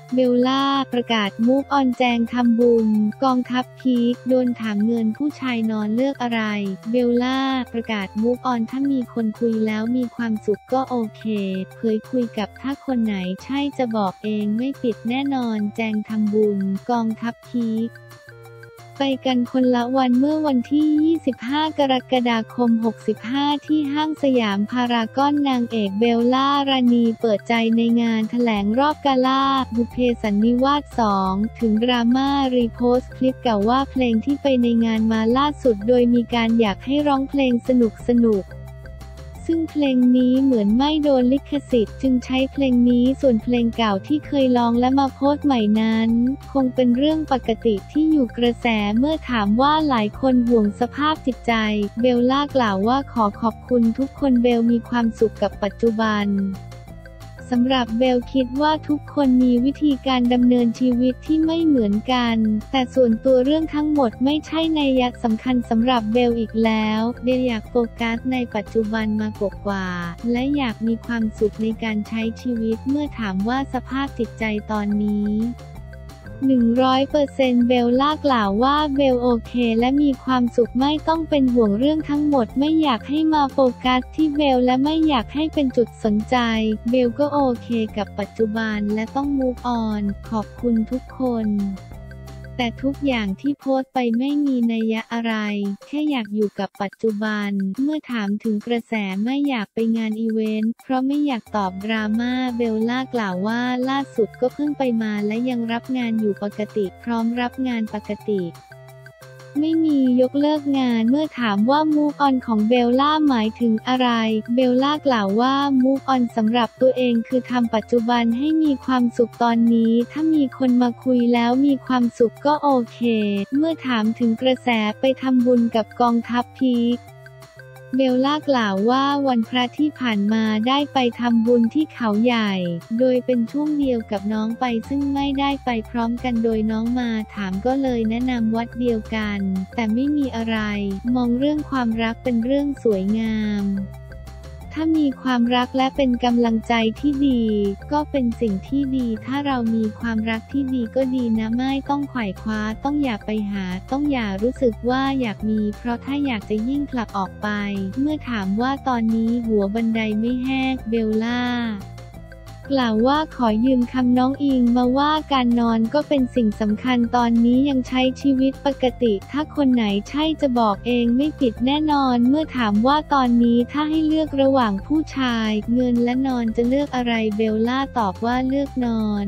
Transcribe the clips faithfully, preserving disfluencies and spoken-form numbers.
เบลล่าประกาศมูฟออนแจงทำบุญกองทัพพีคโดนถามเงินผู้ชายนอนเลือกอะไรเบลล่าประกาศมูฟออนถ้ามีคนคุยแล้วมีความสุขก็โอเคเผยคุยกับถ้าคนไหนใช่จะบอกเองไม่ปิดแน่นอนแจงทำบุญกองทัพพีคไปกันคนละวันเมื่อวันที่ ยี่สิบห้า กรกฎาคม หกสิบห้า ที่ห้างสยามพารากอนนางเอกเบลล่ารานีเปิดใจในงานแถลงรอบกาล่าบุพเพสันนิวาส สอง ถึงดราม่ารีโพสต์คลิปเก่าว่าเพลงที่ไปในงานมาล่าสุดโดยมีการอยากให้ร้องเพลงสนุกสนุกซึ่งเพลงนี้เหมือนไม่โดนลิขสิทธิ์จึงใช้เพลงนี้ส่วนเพลงเก่าที่เคยร้องและมาโพสต์ใหม่นั้นคงเป็นเรื่องปกติที่อยู่กระแสเมื่อถามว่าหลายคนห่วงสภาพจิตใจเบลล่ากล่าวว่าขอขอบคุณทุกคนเบลมีความสุขกับปัจจุบันสำหรับเบลคิดว่าทุกคนมีวิธีการดำเนินชีวิตที่ไม่เหมือนกันแต่ส่วนตัวเรื่องทั้งหมดไม่ใช่นัยสำคัญสำหรับเบลอีกแล้วเบลอยากโฟกัสในปัจจุบันมากกว่าและอยากมีความสุขในการใช้ชีวิตเมื่อถามว่าสภาพจิตใจตอนนี้ หนึ่งร้อยเปอร์เซ็นต์ เบลล่ากล่าวว่าเบลโอเคและมีความสุขไม่ต้องเป็นห่วงเรื่องทั้งหมดไม่อยากให้มาโฟกัสที่เบลและไม่อยากให้เป็นจุดสนใจเบลก็โอเคกับปัจจุบันและต้องมูฟออนขอบคุณทุกคนแต่ทุกอย่างที่โพสต์ไปไม่มีนัยอะไรแค่อยากอยู่กับปัจจุบันเมื่อถามถึงกระแสไม่อยากไปงานอีเวนต์เพราะไม่อยากตอบดราม่าเบลล่ากล่าวว่าล่าสุดก็เพิ่งไปมาและยังรับงานอยู่ปกติพร้อมรับงานปกติไม่มียกเลิกงานเมื่อถามว่า Move On ของเบลล่าหมายถึงอะไรเบลล่ากล่าวว่า Move On สำหรับตัวเองคือทำปัจจุบันให้มีความสุขตอนนี้ถ้ามีคนมาคุยแล้วมีความสุขก็โอเคเมื่อถามถึงกระแสไปทำบุญกับกองทัพพีคเบลล่ากล่าวว่าวันพระที่ผ่านมาได้ไปทำบุญที่เขาใหญ่โดยเป็นช่วงเดียวกับน้องไปซึ่งไม่ได้ไปพร้อมกันโดยน้องมาถามก็เลยแนะนำวัดเดียวกันแต่ไม่มีอะไรมองเรื่องความรักเป็นเรื่องสวยงามถ้ามีความรักและเป็นกำลังใจที่ดีก็เป็นสิ่งที่ดีถ้าเรามีความรักที่ดีก็ดีนะไม่ต้องไขว่คว้าต้องอย่าไปหาต้องอย่ารู้สึกว่าอยากมีเพราะถ้าอยากจะยิ่งผลักออกไปเมื่อถามว่าตอนนี้หัวบันไดไม่แห้งเบลล่ากล่าวว่าขอยืมคำน้องอิงมาว่าการนอนก็เป็นสิ่งสำคัญตอนนี้ยังใช้ชีวิตปกติถ้าคนไหนใช่จะบอกเองไม่ปิดแน่นอนเมื่อถามว่าตอนนี้ถ้าให้เลือกระหว่างผู้ชายเงินและนอนจะเลือกอะไรเบลล่าตอบว่าเลือกนอน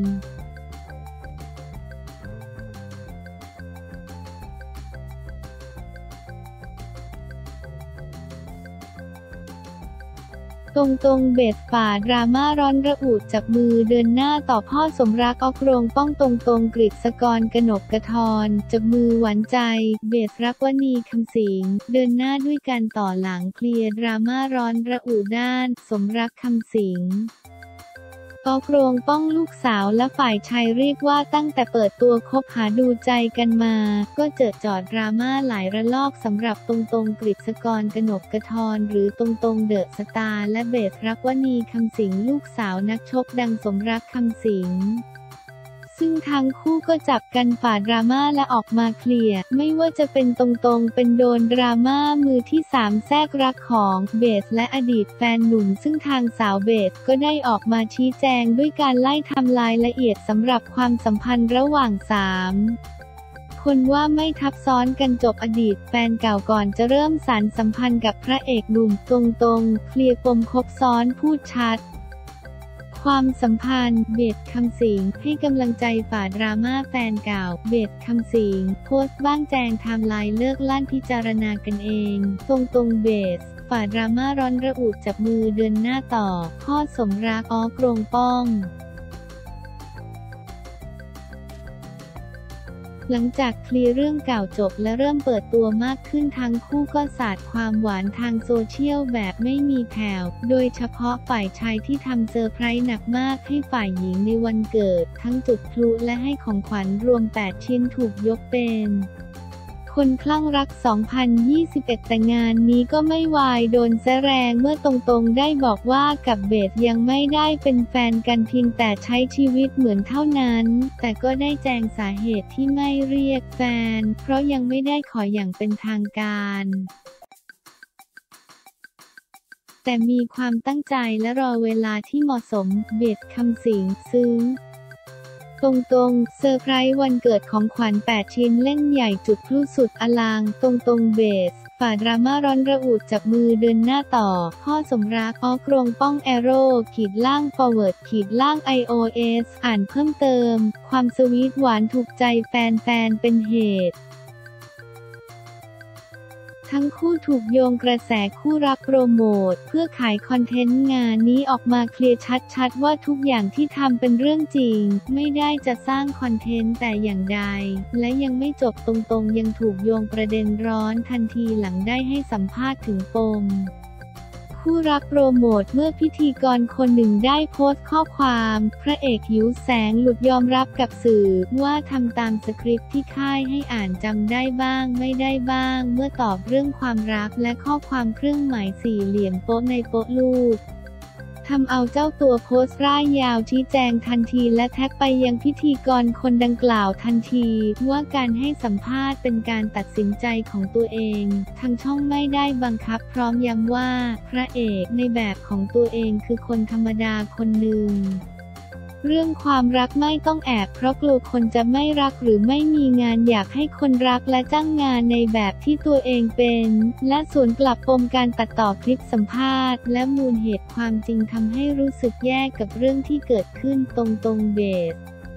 ตรงตรงเบสฝ่าดราม่าร้อนระอุจับมือเดินหน้าต่อพ่อสมรักออกโรงป้องตรงตรงกฤษกรกนกกทรจับมือหวานใจเบสรักวณีคำสิงเดินหน้าด้วยกันต่อหลังเคลียร์ดราม่าร้อนระอุด้านสมรักคำสิงออกโรงป้องลูกสาวและฝ่ายชายเรียกว่าตั้งแต่เปิดตัวคบหาดูใจกันมาก็เจอจอดดราม่าหลายระลอกสำหรับตรงตรงกฤษกรกนกกทรหรือตรงตรงเดอะสตาร์และเบสรักวณีคำสิงลูกสาวนักชกดังสมรักคำสิงซึ่งทั้งคู่ก็จับกันฝ่าดราม่าและออกมาเคลียร์ไม่ว่าจะเป็นตรงๆเป็นโดนดราม่ามือที่สามแทรกรักของเบสและอดีตแฟนหนุ่มซึ่งทางสาวเบสก็ได้ออกมาชี้แจงด้วยการไล่ไทม์ไลน์ละเอียดสำหรับความสัมพันธ์ระหว่างสามคนว่าไม่ทับซ้อนกันจบอดีตแฟนเก่าก่อนจะเริ่มสานสัมพันธ์กับพระเอกหนุ่มตรงๆเคลียร์ปมคบซ้อนพูดชัดความสัมพันธ์เบสคำสิงให้กำลังใจฝ่าดราม่าแฟนเก่าเบสคำสิงโพสต์บ้างแจงไทม์ไลน์เลิกลั่นพิจารณากันเองตรงตรงเบสฝ่าดราม่าร้อนระอุจับมือเดินหน้าต่อพ่อสมรักออกโรงป้องหลังจากเคลียร์เรื่องเก่าจบและเริ่มเปิดตัวมากขึ้นทั้งคู่ก็สาดความหวานทางโซเชียลแบบไม่มีแผ่วโดยเฉพาะฝ่ายชายที่ทำเซอร์ไพรส์หนักมากให้ฝ่ายหญิงในวันเกิดทั้งจุดพลุและให้ของขวัญรวมแปดชิ้นถูกยกเป็นขคนคลั่งรัก สองพันยี่สิบเอ็ด แต่งานนี้ก็ไม่วายโดนแซะแรงเมื่อตรงๆได้บอกว่ากับเบสยังไม่ได้เป็นแฟนกันเพียงแต่ใช้ชีวิตเหมือนเท่านั้นแต่ก็ได้แจงสาเหตุที่ไม่เรียกแฟนเพราะยังไม่ได้ขออย่างเป็นทางการแต่มีความตั้งใจและรอเวลาที่เหมาะสมเบสคำสิงซึ้งตรงๆเซอร์ไพรส์วันเกิดของขวัญแปดชิ้นเล่นใหญ่จุดพลุสุดอลังตรงๆเบสฝ่าดราม่าร้อนระอุจับมือเดินหน้าต่อพ่อสมรักออกรงป้องแอโร่ขีดล่าง forward ขีดล่าง iOS อ่านเพิ่มเติมความสวีทหวานถูกใจแฟนๆเป็นเหตุทั้งคู่ถูกโยงกระแสคู่รักโปรโมทเพื่อขายคอนเทนต์งานนี้ออกมาเคลียร์ชัดๆว่าทุกอย่างที่ทำเป็นเรื่องจริงไม่ได้จะสร้างคอนเทนต์แต่อย่างใดและยังไม่จบตรงๆยังถูกโยงประเด็นร้อนทันทีหลังได้ให้สัมภาษณ์ถึงปมคู่รักโปรโมทเมื่อพิธีกรคนหนึ่งได้โพสต์ข้อความพระเอกหิวแสงหลุดยอมรับกับสื่อว่าทำตามสคริปต์ที่ค่ายให้อ่านจำได้บ้างไม่ได้บ้างเมื่อตอบเรื่องความรักและข้อความเครื่องหมายสี่เหลี่ยมโป๊ะในโป๊ะลูกทำเอาเจ้าตัวโพสต์ร่ายยาวชี้แจงทันทีและแท็กไปยังพิธีกรคนดังกล่าวทันทีว่าการให้สัมภาษณ์เป็นการตัดสินใจของตัวเองทางช่องไม่ได้บังคับพร้อมย้ำว่าพระเอกในแบบของตัวเองคือคนธรรมดาคนหนึ่งเรื่องความรักไม่ต้องแอบเพราะกลัวคนจะไม่รักหรือไม่มีงานอยากให้คนรักและจ้างงานในแบบที่ตัวเองเป็นและสวนกลับปมการตัดต่อคลิปสัมภาษณ์และมูลเหตุความจริงทำให้รู้สึกแย่กับเรื่องที่เกิดขึ้นตรงๆเบส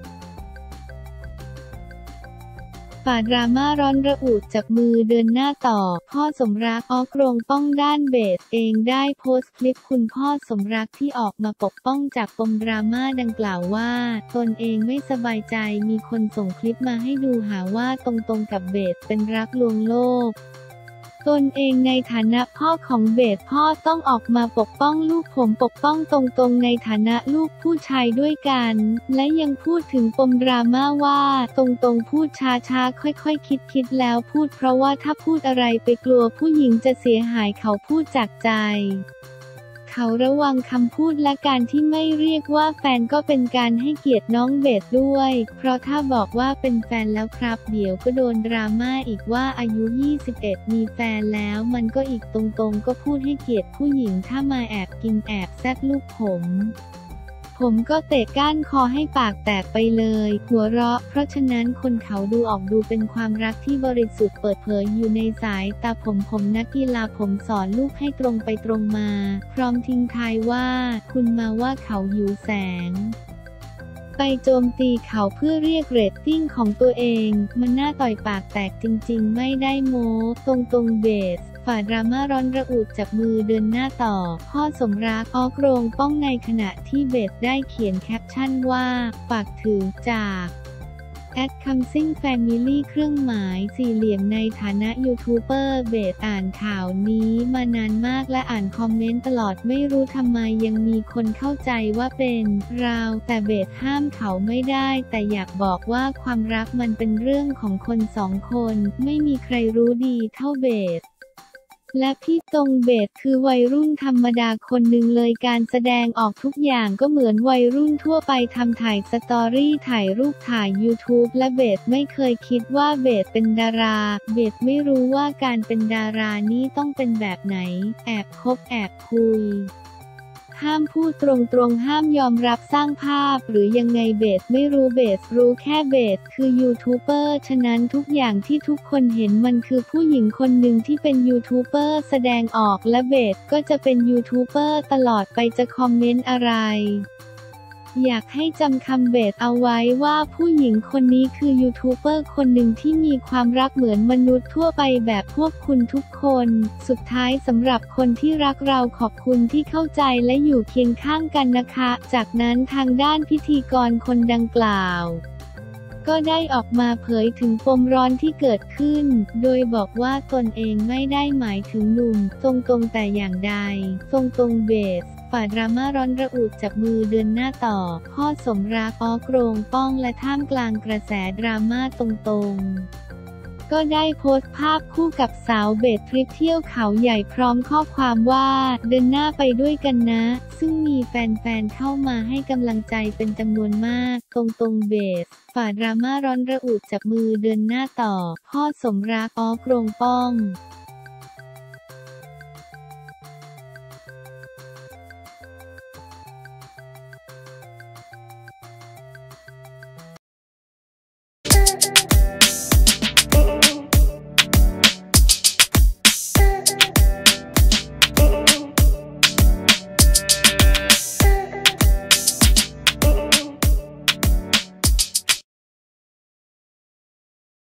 ฝ่าดราม่าร้อนระอุจับมือเดินหน้าต่อพ่อสมรักออกโรงป้องด้านเบสเองได้โพสต์คลิปคุณพ่อสมรักที่ออกมาปกป้องจากปมดราม่าดังกล่าวว่าตนเองไม่สบายใจมีคนส่งคลิปมาให้ดูหาว่าตรงๆกับเบสเป็นรักลวงโลกตนเองในฐานะพ่อของเบสพ่อต้องออกมาปกป้องลูกผมปกป้องตรงๆในฐานะลูกผู้ชายด้วยกันและยังพูดถึงปมดราม่าว่าตรงๆพูดช้าๆค่อยๆคิดๆแล้วพูดเพราะว่าถ้าพูดอะไรไปกลัวผู้หญิงจะเสียหายเขาพูดจากใจเขาระวังคำพูดและการที่ไม่เรียกว่าแฟนก็เป็นการให้เกียรติน้องเบสด้วยเพราะถ้าบอกว่าเป็นแฟนแล้วครับเดี๋ยวก็โดนดราม่าอีกว่าอายุยี่สิบเอ็ดมีแฟนแล้วมันก็อีกตรงๆก็พูดให้เกียรติผู้หญิงถ้ามาแอบกินแอบแซดลูกผมผมก็เตะก้านคอให้ปากแตกไปเลยหัวเราะเพราะฉะนั้นคนเขาดูออกดูเป็นความรักที่บริสุทธิ์เปิดเผยอยู่ในสายตาผมผมนักกีฬาผมสอนลูกให้ตรงไปตรงมาพร้อมทิ้งท้ายว่าคุณมาว่าเขาหิวแสงไปโจมตีเขาเพื่อเรียกเรตติ้งของตัวเองมันน่าต่อยปากแตกจริงๆไม่ได้โม้ตรงๆเบสฝ่าดราม่าร้อนระอุจับมือเดินหน้าต่อพ่อสมรักออกโรงป้องในขณะที่เบสได้เขียนแคปชั่นว่าฝากถึงจากแอดคัมซิ่งแฟมิลี่เครื่องหมายสี่เหลี่ยมในฐานะยูทูบเบอร์เบสอ่านข่าวนี้มานานมากและอ่านคอมเมนต์ตลอดไม่รู้ทำไมยังมีคนเข้าใจว่าเป็นเราแต่เบสห้ามเขาไม่ได้แต่อยากบอกว่าความรักมันเป็นเรื่องของคนสองคนไม่มีใครรู้ดีเท่าเบสและพี่ตรงเบสคือวัยรุ่นธรรมดาคนหนึ่งเลยการแสดงออกทุกอย่างก็เหมือนวัยรุ่นทั่วไปทำถ่ายสตอรี่ถ่ายรูปถ่าย ยูทูบ และเบสไม่เคยคิดว่าเบสเป็นดาราเบสไม่รู้ว่าการเป็นดารานี่ต้องเป็นแบบไหนแอบคบแอบคุยห้ามพูดตรงๆห้ามยอมรับสร้างภาพหรือยังไงเบสไม่รู้เบสรู้แค่เบสคือยูทูบเบอร์ฉะนั้นทุกอย่างที่ทุกคนเห็นมันคือผู้หญิงคนหนึ่งที่เป็นยูทูบเบอร์แสดงออกและเบสก็จะเป็นยูทูบเบอร์ตลอดไปจะคอมเมนต์อะไรอยากให้จำคำเบสเอาไว้ว่าผู้หญิงคนนี้คือยูทูบเบอร์คนหนึ่งที่มีความรักเหมือนมนุษย์ทั่วไปแบบพวกคุณทุกคนสุดท้ายสำหรับคนที่รักเราขอบคุณที่เข้าใจและอยู่เคียงข้างกันนะคะจากนั้นทางด้านพิธีกรคนดังกล่าวก็ได้ออกมาเผยถึงปมร้อนที่เกิดขึ้นโดยบอกว่าตนเองไม่ได้หมายถึงหนุ่มตรงๆแต่อย่างใดตรงๆเบสฝ่าดราม่าร้อนระอุจับมือเดินหน้าต่อพ่อสมรักออกโรงป้องและท่ามกลางกระแสดราม่าตรงๆก็ได้โพสต์ภาพคู่กับสาวเบสทริปเที่ยวเขาใหญ่พร้อมข้อความว่าเดินหน้าไปด้วยกันนะซึ่งมีแฟนๆเข้ามาให้กำลังใจเป็นจำนวนมากตรงตรงเบสฝ่าดราม่าร้อนระอุจับมือเดินหน้าต่อพ่อสมรักออกโรงป้อง